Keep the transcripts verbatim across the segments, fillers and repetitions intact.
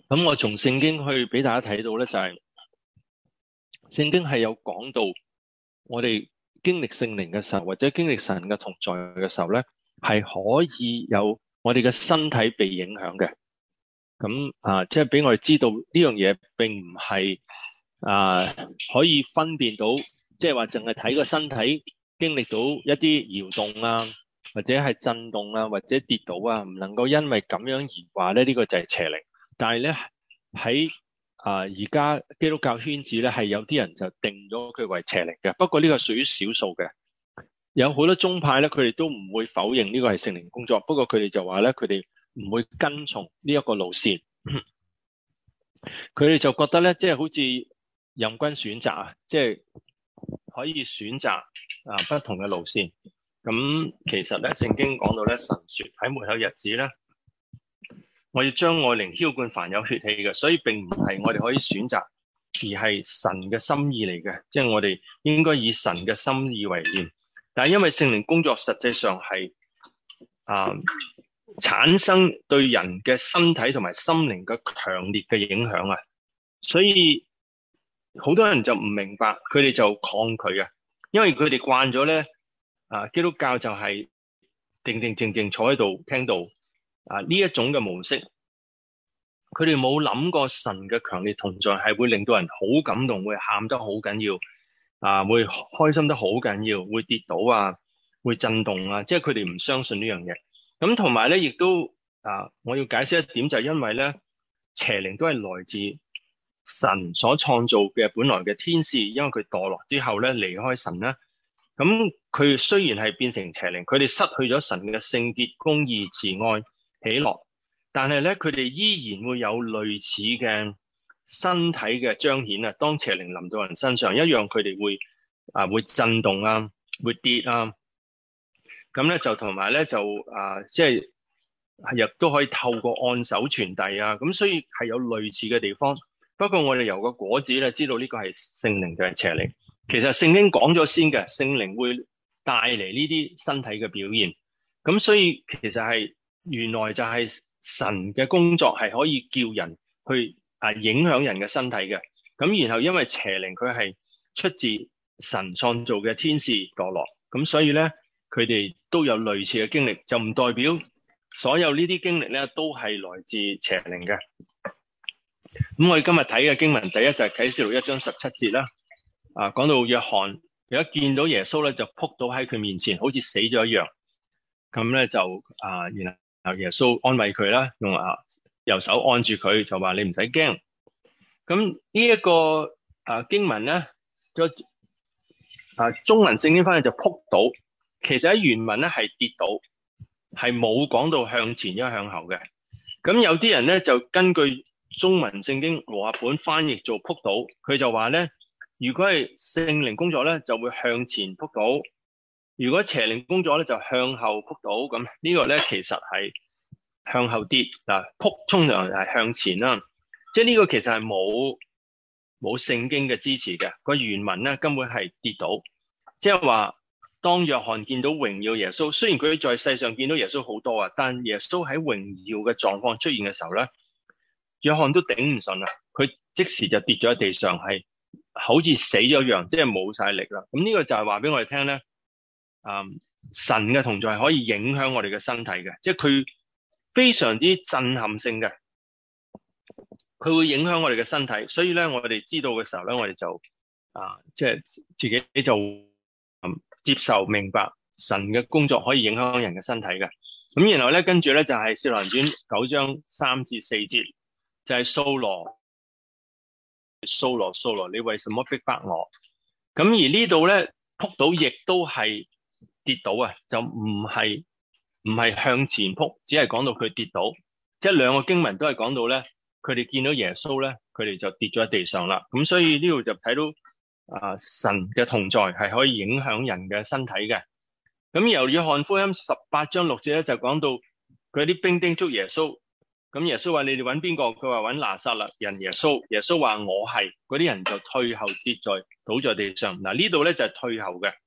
咁我從聖經去俾大家睇到咧，就係聖經係有講到我哋經歷聖靈嘅時候，或者經歷神嘅同在嘅時候咧，係可以有我哋嘅身體被影響嘅。咁啊，即係俾我哋知道呢樣嘢並唔係啊可以分辨到，即係話淨係睇個身體經歷到一啲搖動啊，或者係震動啊，或者跌倒啊，唔能夠因為咁樣而話咧呢個就係邪靈。但係咧喺啊而家基督教圈子咧係有啲人就定咗佢為邪靈嘅，不過呢個屬於少數嘅。有好多宗派咧，佢哋都唔會否認呢個係聖靈工作，不過佢哋就話咧佢哋唔會跟從呢一個路線，佢哋就覺得咧，即係好似任君選擇啊，即係可以選擇啊不同嘅路線。咁其實咧，聖經講到咧，神說喺末後日子咧，我要將我靈澆灌凡有血氣嘅，所以並唔係我哋可以選擇，而係神嘅心意嚟嘅，即係我哋應該以神嘅心意為念。但係因為聖靈工作實際上係啊產生對人嘅身體同埋心靈嘅強烈嘅影響啊，所以好多人就唔明白，佢哋就抗拒啊，因為佢哋慣咗咧啊基督教就係定定靜靜坐喺度聽到啊呢一種嘅模式，佢哋冇諗過神嘅強烈同在係會令到人好感動，會喊得好緊要。啊，會開心得好緊要，會跌倒啊，會震動啊，即係佢哋唔相信呢樣嘢。咁同埋咧，亦都啊，我要解釋一點就係因為咧，邪靈都係來自神所創造嘅本來嘅天使，因為佢墮落之後咧離開神啦。咁佢雖然係變成邪靈，佢哋失去咗神嘅聖潔、公義、慈愛、喜樂，但係咧佢哋依然會有類似嘅身體嘅彰顯啊，當邪靈臨到人身上，一樣佢哋會啊會震動啊，會跌啊，咁咧就同埋咧就啊即係亦都可以透過按手傳遞啊，咁所以係有類似嘅地方。不過我哋由個果子咧知道呢個係聖靈定係邪靈。其實聖經講咗先嘅，聖靈會帶嚟呢啲身體嘅表現。咁所以其實係原來就係神嘅工作係可以叫人去啊，影響人嘅身體嘅。咁然後因為邪靈佢係出自神創造嘅天使墮落，咁所以咧佢哋都有類似嘅經歷，就唔代表所有呢啲經歷咧都係來自邪靈嘅。咁我哋今日睇嘅經文第一就係啟示錄一章十七節啦。啊，講到約翰如果見到耶穌咧，就撲倒喺佢面前，好似死咗一樣。咁咧就啊，然後耶穌安慰佢啦，用啊右手按住佢，就話你唔使驚。咁呢一個啊經文咧，個啊中文聖經翻譯就撲倒，其實喺原文咧係跌倒，係冇講到向前一向後嘅。咁有啲人咧就根據中文聖經和合本翻譯做撲倒，佢就話咧，如果係聖靈工作咧，就會向前撲倒；如果邪靈工作咧，就向後撲倒。咁呢個咧其實係向後跌嗱，撲通常係向前啦。即係呢個其實係冇冇聖經嘅支持嘅，個原文咧根本係跌倒。即係話當約翰見到榮耀耶穌，雖然佢在世上見到耶穌好多啊，但耶穌喺榮耀嘅狀況出現嘅時候咧，約翰都頂唔順啦，佢即時就跌咗喺地上，係好似死咗一樣，即係冇晒力啦。咁呢個就係話俾我哋聽咧，嗯，神嘅同在可以影響我哋嘅身體嘅，即係佢非常之震撼性嘅，佢會影響我哋嘅身體。所以咧，我哋知道嘅時候咧，我哋就啊，即係自己就嗯接受明白神嘅工作可以影響人嘅身體嘅。咁然後咧，跟住咧就係《使徒行傳》九章三至四節，就係掃羅。掃羅掃羅，你為什麼逼迫我？咁而呢度咧撲倒亦都係跌倒啊，就唔係唔係向前撲，只係講到佢跌倒。即係兩個經文都係講到咧，佢哋見到耶穌咧，佢哋就跌咗喺地上啦。咁所以呢度就睇到啊、呃、神嘅同在係可以影響人嘅身體嘅。咁由約翰福音十八章六節咧就講到佢啲兵丁捉耶穌。咁耶穌話：你哋揾邊個？佢話揾拿撒勒人耶穌。耶穌話：我係。嗰啲人就退後跌在倒在地上。嗱，呢度咧就係退後嘅，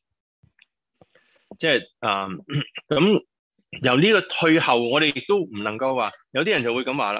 即係啊咁由呢個退後，我哋亦都唔能夠話。有啲人就會咁話啦。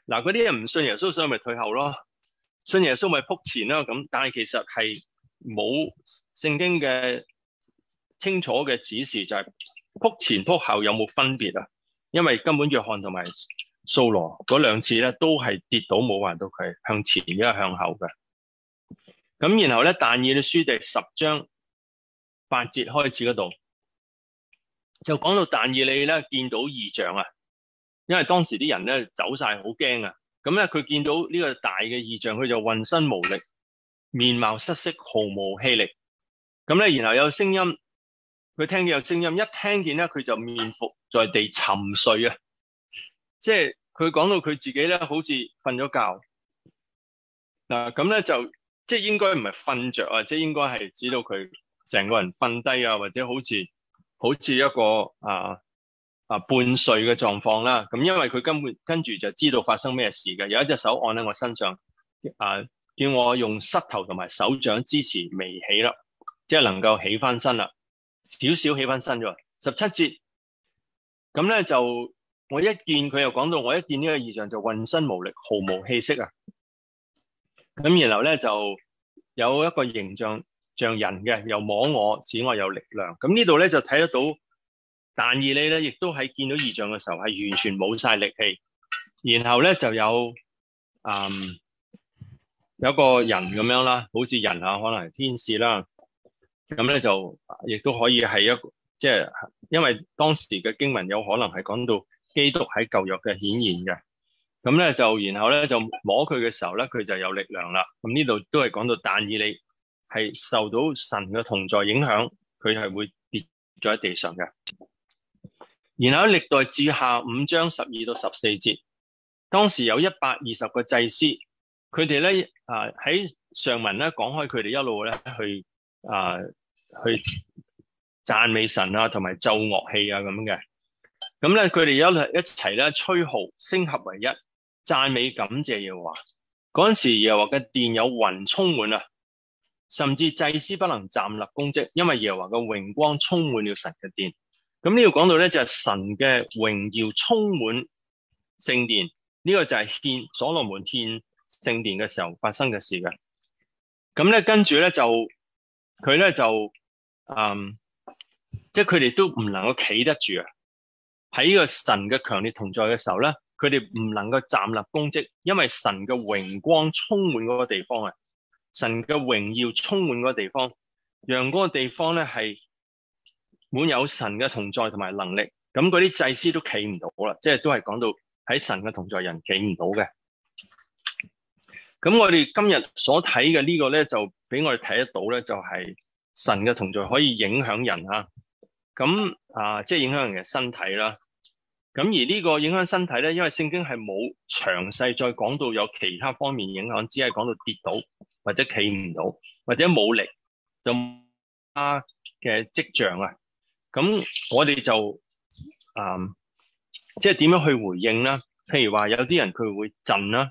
嗱，嗰啲人唔信耶穌，所以咪退後咯；信耶穌咪仆前啦。咁但係其實係冇聖經嘅清楚嘅指示，就係仆前仆後有冇分別啊？因為根本約翰同埋掃羅嗰兩次咧都係跌倒，冇話到佢向前，一係向後嘅。咁然後咧，但以理書第十章八節開始嗰度就講到但以理咧見到異象啊，因為當時啲人咧走晒好驚啊，咁咧佢見到呢個大嘅異象，佢就渾身無力，面貌失色，毫無氣力。咁咧然後有聲音，佢聽見有聲音，一聽見咧佢就面伏在地沉睡啊，即係佢講到佢自己咧好似瞓咗覺嗱，咁咧就即係應該唔係瞓着啊，即係應該係指到佢成個人瞓低啊，或者好似好似一個啊啊半睡嘅狀況啦。咁因為佢根本跟住就知道發生咩事嘅，有一隻手按喺我身上啊，叫我用膝頭同埋手掌支持微起啦，即係能夠起翻身啦，少少起翻身咗。十七節咁咧就我一見佢又講到，我一見呢個異象就渾身無力，毫無氣息啊。咁然後咧就有一個形象像人嘅，又摸我，使我有力量。咁呢度咧就睇得到，但以理咧亦都喺見到異象嘅時候係完全冇晒力氣。然後咧就有嗯有一個人咁樣啦，好似人啊，可能係天使啦。咁咧就亦都可以係一個即係，因為當時嘅經文有可能係講到基督喺舊約嘅顯現嘅。咁咧就然後咧就摸佢嘅時候咧，佢就有力量啦。咁呢度都係講到但以理係受到神嘅同在影響，佢係會跌咗喺地上嘅。然後歷代志下五章十二到十四節，當時有一百二十個祭司，佢哋咧啊喺上文咧講開，佢哋一路咧去啊去讚美神啊，同埋奏樂器啊咁嘅。咁咧佢哋一一齊咧吹號，聲合為一，讚美感謝耶和華。嗰陣時耶和華嘅殿有雲充滿啊，甚至祭司不能站立供職，因為耶和華嘅榮光充滿了神嘅殿。咁呢度講到咧就係神嘅榮耀充滿聖殿，呢個就係獻所羅門獻聖殿嘅時候發生嘅事嘅。咁咧跟住咧就佢咧就嗯即係佢哋都唔能夠企得住啊。喺呢個神嘅強烈同在嘅時候咧，佢哋唔能夠站立供職，因為神嘅榮光充滿嗰個地方啊，神嘅榮耀充滿嗰個地方，讓嗰個地方咧係滿有神嘅同在同埋能力。咁嗰啲祭司都企唔到啦，即係都係講到喺神嘅同在人企唔到嘅。咁我哋今日所睇嘅呢個咧，就俾我哋睇得到咧，就係神嘅同在可以影響人啊。咁啊，即係影響人嘅身體啦。咁而呢個影響身體咧，因為聖經係冇詳細再講到有其他方面影響，只係講到跌倒或者企唔到或者冇力就啊嘅跡象啊。咁我哋就啊，即係點樣去回應啦？譬如話有啲人佢會震啦，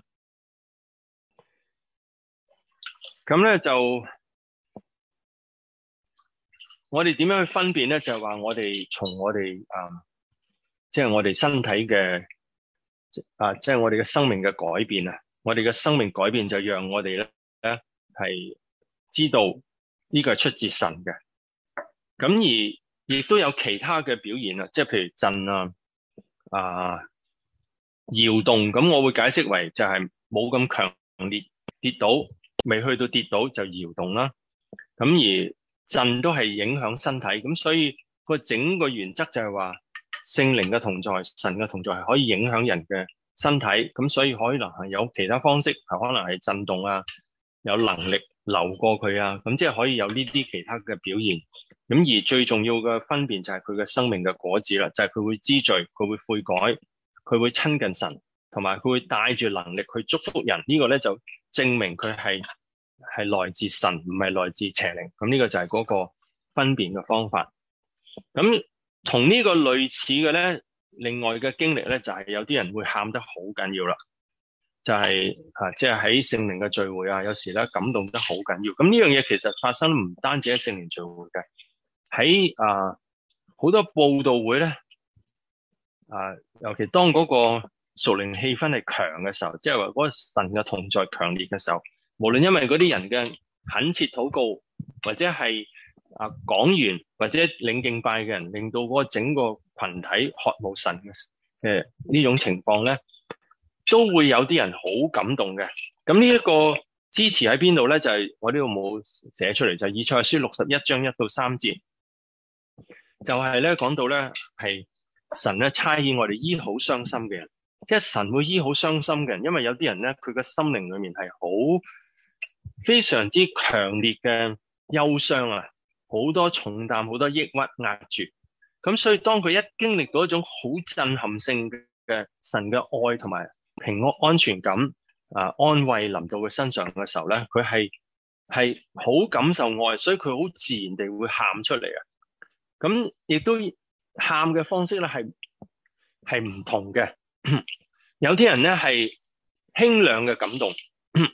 咁咧就我哋點樣去分辨咧？就係話我哋從我哋啊。即係我哋身體嘅啊，即係我哋嘅生命嘅改變啊！我哋嘅生命改變就讓我哋咧咧係知道呢個係出自神嘅。咁而亦都有其他嘅表現啊，即係譬如震啊、啊搖動。咁我會解釋為就係冇咁強烈跌倒，未去到跌倒就搖動啦。咁而震都係影響身體，咁所以個整個原則就係話，聖靈嘅同在，神嘅同在係可以影響人嘅身體，咁所以可能係有其他方式，係可能係震動啊，有能力流過佢啊，咁即係可以有呢啲其他嘅表現。咁而最重要嘅分辨就係佢嘅生命嘅果子啦，就係佢會知罪，佢會悔改，佢會親近神，同埋佢會帶住能力去祝福人。呢個咧就證明佢係係來自神，唔係來自邪靈。咁呢個就係嗰個分辨嘅方法。咁同呢個類似嘅咧，另外嘅經歷咧就係有啲人會喊得好緊要啦，就係啊，即係喺聖靈嘅聚會啊，有時咧感動得好緊要。咁呢樣嘢其實發生唔單止喺聖靈聚會嘅，喺啊好多佈道會咧啊，尤其當嗰個屬靈氣氛係強嘅時候，即係話嗰個神嘅同在強烈嘅時候，無論因為嗰啲人嘅懇切禱告，或者係啊講員或者領敬拜嘅人，令到嗰個整個群體渴慕神嘅嘅呢種情況咧，都會有啲人好感動嘅。咁呢一個支持喺邊度咧？就係、是、我呢度冇寫出嚟，就係、是、以賽亞書六十一章一到三節，就係咧講到咧係神咧差遣我哋醫好傷心嘅人，即係神會醫好傷心嘅人，因為有啲人咧佢個心靈裏面係好非常之強烈嘅憂傷啊，好多重擔，好多抑鬱壓住，咁所以當佢一經歷到一種好震撼性嘅神嘅愛同埋平安安全感啊安慰臨到佢身上嘅時候咧，佢係係好感受愛，所以佢好自然地會喊出嚟啊！咁亦都喊嘅方式咧係係唔同嘅，有啲人咧係輕量嘅感動，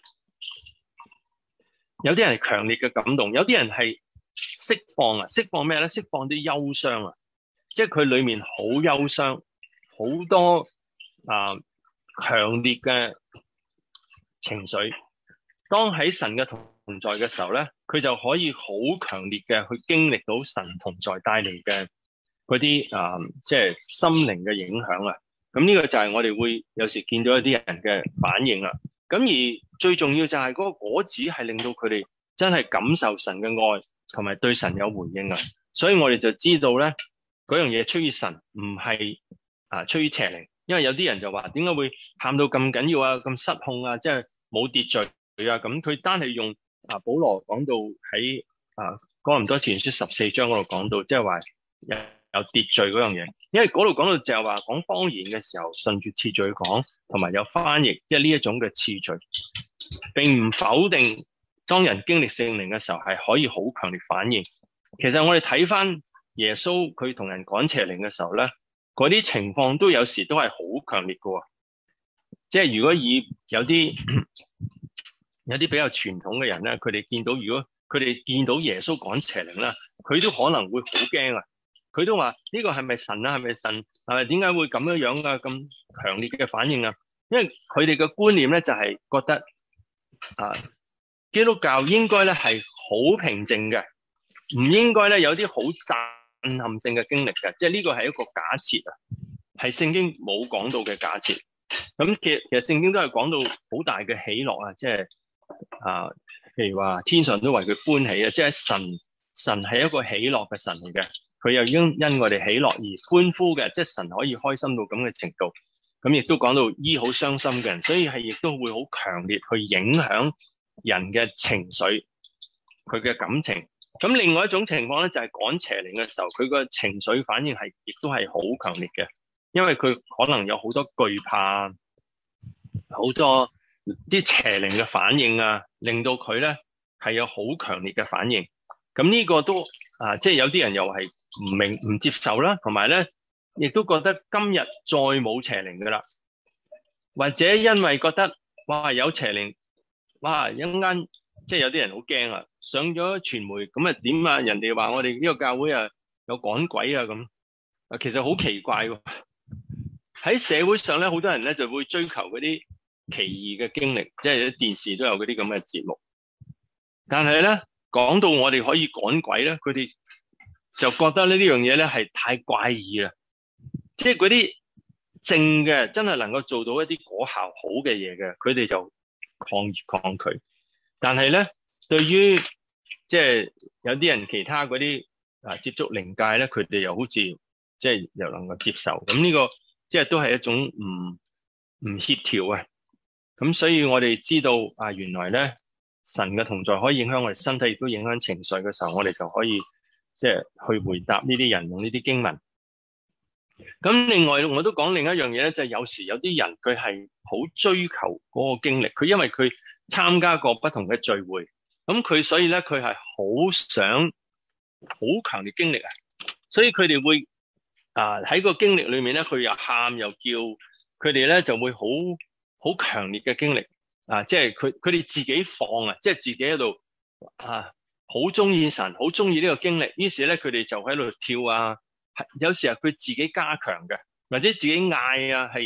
有啲人係強烈嘅感動，有啲人係釋放啊，釋放咩咧？釋放啲憂傷啊，即係佢裏面好憂傷，好多啊強烈嘅情緒。當喺神嘅同在嘅時候咧，佢就可以好強烈嘅去經歷到神同在帶嚟嘅嗰啲啊，即係心靈嘅影響啊。咁呢個就係我哋會有時見到一啲人嘅反應啦。咁而最重要就係嗰個果子係令到佢哋真係感受神嘅愛，同埋對神有回應啊。所以我哋就知道咧，嗰樣嘢出於神，唔係啊出於邪靈。因為有啲人就話點解會喊到咁緊要啊，咁失控啊，即係冇秩序啊。咁佢單係用啊保羅講到喺啊哥林多前書十四章嗰度講到，即係話有有秩序嗰樣嘢。因為嗰度講到就係話講方言嘅時候順住次序去講，同埋有翻譯，即係呢一種嘅次序，並唔否定當人經歷聖靈嘅時候係可以好強烈反應。其實我哋睇翻耶穌佢同人趕邪靈嘅時候咧，嗰啲情況都有時都係好強烈嘅。即係如果以有啲有啲比較傳統嘅人咧，佢哋見到如果佢哋見到耶穌趕邪靈啦，佢都可能會好驚啊！佢都話呢個係咪神啊？係咪神？係咪點解會咁樣樣啊？咁強烈嘅反應啊！因為佢哋嘅觀念咧就係覺得啊，基督教應該咧係好平靜嘅，唔應該咧有啲好震撼性嘅經歷嘅，即係呢個係一個假設啊，係聖經冇講到嘅假設。咁其實其實聖經都係講到好大嘅喜樂啊，即係啊，譬如話天上都為佢歡喜啊，即係神神係一個喜樂嘅神嚟嘅，佢又因因我哋喜樂而歡呼嘅，即係神可以開心到咁嘅程度。咁亦都講到醫好傷心嘅人，所以係亦都會好強烈去影響人嘅情緒，佢嘅感情。咁另外一種情況咧，就係趕邪靈嘅時候，佢個情緒反應係亦都係好強烈嘅，因為佢可能有好多懼怕，好多啲邪靈嘅反應啊，令到佢咧係有好強烈嘅反應。咁呢個都啊，即係有啲人又係唔明唔接受啦，同埋咧亦都覺得今日再冇邪靈噶啦，或者因為覺得哇有邪靈，哇一陣間即係有啲人好驚啊，上咗傳媒咁啊點啊，人哋話我哋呢個教會啊有趕鬼啊咁啊，其實好奇怪喎。喺社會上咧，好多人咧就會追求嗰啲奇異嘅經歷，即係啲電視都有嗰啲咁嘅節目。但係咧講到我哋可以趕鬼咧，佢哋就覺得呢呢樣嘢咧係太怪異啦。即係嗰啲正嘅，真係能夠做到一啲果效好嘅嘢嘅，佢哋就抗抗拒。但係咧，對於即係有啲人其他嗰啲啊接觸靈界咧，佢哋又好似即係又能夠接受。咁呢個即係都係一種唔唔協調啊。咁所以我哋知道啊，原來咧神嘅同在可以影響我哋身體，亦都影響情緒嘅時候，我哋就可以即係去回答呢啲人用呢啲經文。咁另外我都講另一樣嘢咧，就係有時有啲人佢係好追求嗰個經歷，佢因為佢參加過不同嘅聚會，咁佢所以咧佢係好想好強烈經歷啊，所以佢哋會啊喺個經歷裏面咧，佢又喊又叫，佢哋咧就會好好強烈嘅經歷啊，即係佢佢哋自己放啊，即係自己喺度啊好中意神，好中意呢個經歷，於是咧佢哋就喺度跳啊。有時候佢自己加強嘅，或者自己嗌啊，係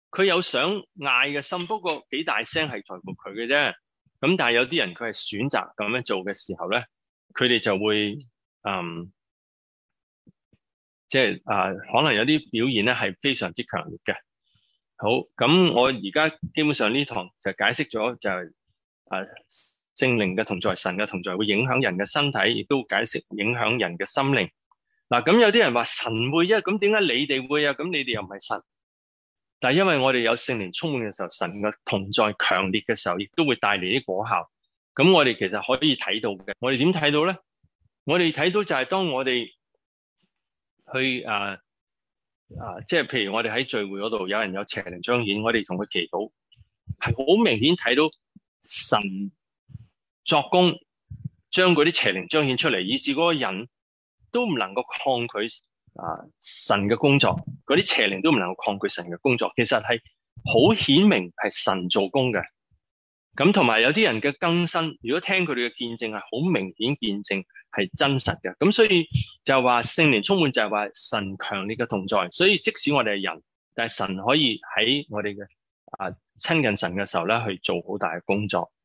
佢有想嗌嘅心，不過幾大聲係在乎佢嘅啫。咁但係有啲人佢係選擇咁樣做嘅時候咧，佢哋就會嗯，即係啊，可能有啲表現咧係非常之強烈嘅。好，咁我而家基本上呢堂就解釋咗就係啊聖靈嘅同在、神嘅同在會影響人嘅身體，亦都解釋影響人嘅心靈。嗱，咁有啲人話神會啊，咁點解你哋會啊？咁你哋又唔係神？但係因為我哋有聖靈充滿嘅時候，神嘅同在強烈嘅時候，亦都會帶嚟啲果效。咁我哋其實可以睇到嘅，我哋點睇到咧？我哋睇到就係當我哋去啊啊，即係譬如我哋喺聚會嗰度，有人有邪靈彰顯，我哋同佢祈禱，係好明顯睇到神作工，將嗰啲邪靈彰顯出嚟，以致嗰個人都唔能夠抗拒啊神嘅工作，嗰啲邪靈都唔能夠抗拒神嘅工作，其實係好顯明係神做工嘅。咁同埋有啲人嘅更新，如果聽佢哋嘅見證係好明顯見證係真實嘅，咁所以就話聖靈充滿就係話神強烈嘅同在，所以即使我哋係人，但係神可以喺我哋嘅啊親近神嘅時候咧去做好大嘅工作。